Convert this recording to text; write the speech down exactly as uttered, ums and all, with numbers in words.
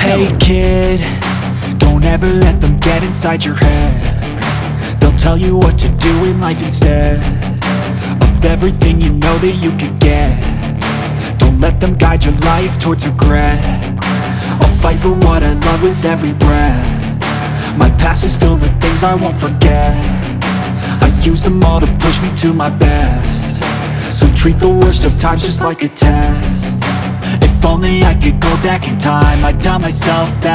Hey kid, don't ever let them get inside your head. They'll tell you what to do in life instead of everything you know that you could get. Don't let them guide your life towards regret. I'll fight for what I love with every breath. My past is filled with things I won't forget. I use them all to push me to my best. So treat the worst of times just like a test. If only I could go back in time, I'd tell myself that